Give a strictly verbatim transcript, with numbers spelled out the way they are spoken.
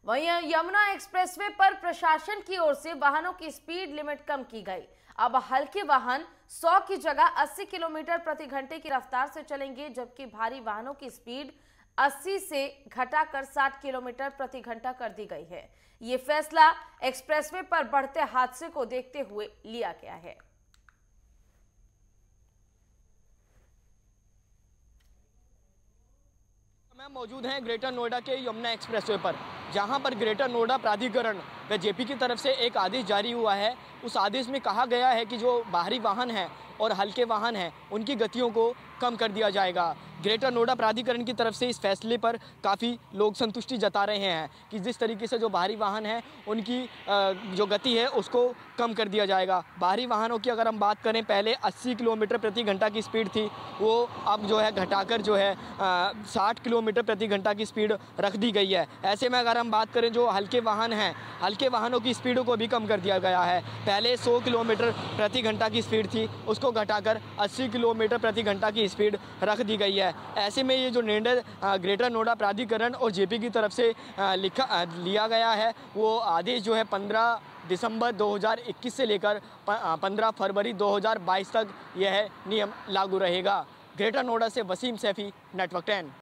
वहीं यमुना एक्सप्रेसवे पर प्रशासन की ओर से वाहनों की स्पीड लिमिट कम की गई। अब हल्के वाहन सौ की जगह अस्सी किलोमीटर प्रति घंटे की रफ्तार से चलेंगे, जबकि भारी वाहनों की स्पीड अस्सी से घटाकर साठ किलोमीटर प्रति घंटा कर दी गई है। ये फैसला एक्सप्रेसवे पर बढ़ते हादसे को देखते हुए लिया गया है। मैं मौजूद हैं ग्रेटर नोएडा के यमुना एक्सप्रेसवे पर, जहां पर ग्रेटर नोएडा प्राधिकरण व जेपी की तरफ से एक आदेश जारी हुआ है। उस आदेश में कहा गया है कि जो बाहरी वाहन हैं और हल्के वाहन हैं उनकी गतियों को कम कर दिया जाएगा। ग्रेटर नोएडा प्राधिकरण की तरफ से इस फैसले पर काफ़ी लोग संतुष्टि जता रहे हैं कि जिस तरीके से जो बाहरी वाहन हैं उनकी जो गति है उसको कम कर दिया जाएगा। बाहरी वाहनों की अगर हम बात करें, पहले अस्सी किलोमीटर प्रति घंटा की स्पीड थी, वो अब जो है घटाकर जो है साठ किलोमीटर प्रति घंटा की स्पीड रख दी गई है। ऐसे में अगर हम बात करें जो हल्के वाहन हैं, हल्के वाहनों की स्पीड को भी कम कर दिया गया है। पहले सौ किलोमीटर प्रति घंटा की स्पीड थी, उसको घटाकर अस्सी किलोमीटर प्रति घंटा की स्पीड रख दी गई है। ऐसे में ये जो निर्णय ग्रेटर नोएडा प्राधिकरण और जेपी की तरफ से लिखा लिया गया है, वो आदेश जो है पंद्रह दिसंबर दो हज़ार इक्कीस से लेकर पंद्रह फरवरी दो हज़ार बाईस तक यह नियम लागू रहेगा। ग्रेटर नोएडा से वसीम सैफी, नेटवर्क टेन।